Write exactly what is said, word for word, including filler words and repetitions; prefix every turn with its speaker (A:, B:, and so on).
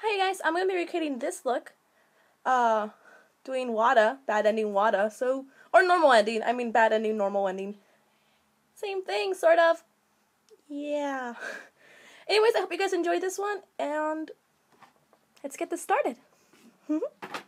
A: Hi guys, I'm going to be recreating this look. Uh, doing Wada, bad ending Wada, so, or normal ending, I mean bad ending, normal ending. Same thing, sort of. Yeah. Anyways, I hope you guys enjoyed this one, and let's get this started.